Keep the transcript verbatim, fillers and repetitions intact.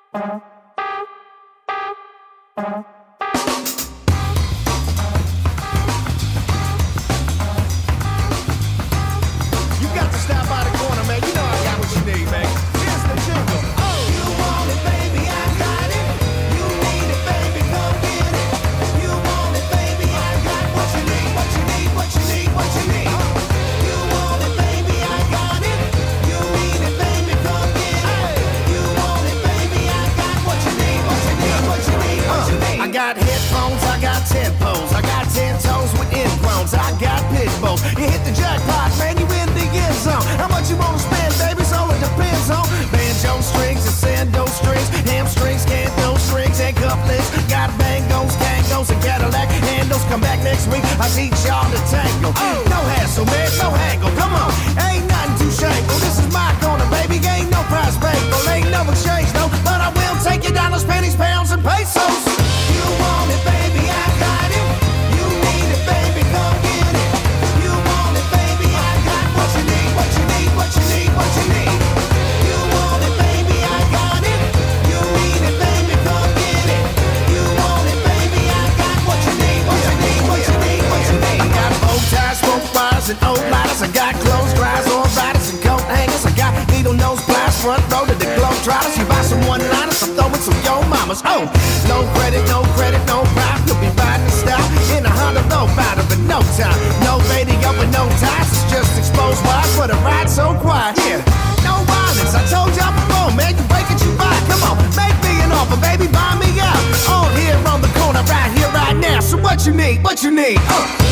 got to stop by the corner, man. You know I got what you need, man. Here's the jingle. Oh, you want it, baby, I got it. You need it, baby, come get it. You want it, baby, I got what you need, what you need, what you need, what you need. You want it, baby, I got it. You need it, baby, come get it. You want it, baby, I got what you need, what you need, what you need, what you need. I got headphones, I got tempos, I got ten toes with ingrowns, I got pit bulls. You hit the jackpot, man, you in the end zone. How much you wanna spend, baby? So it depends on banjo strings and sando strings, hamstrings, canto strings, and cufflinks. Got bangos, tangos, and Cadillac handles. Come back next week, I'll teach y'all the tango. Oh. No hassle, man, no haggle. Come on, ain't nothing too shameful. This is my corner, baby. Ain't no price payable, ain't no exchange, no. But I will take you dollars, pennies, pounds, and pesos. You want it, baby? I got it. You need it, baby? Come get it. You want it, baby? I got what you need, what you need, what you need, what you need. You want it, baby? I got it. You need it, baby? Come get it. You want it, baby? I got what you need, what you need, what you need, what you need. I got bow ties, smoke fires, and old lighters. I got clothes dryers, all riders, and coat hangers. I got needle nose pliers, front row to the globe trotters. You buy some one liners, I'm throwing some yo mamas. Oh, no credit, no credit, no pride. You'll be riding in style in a Honda low rider, but no time. No radio with no ties. It's just exposed wide for the ride so quiet. Yeah, no violence. I told y'all before, man. You break it, you buy. Come on, make me an offer, baby. Buy me out. On here on the corner, right here, right now. So what you need? What you need? Uh.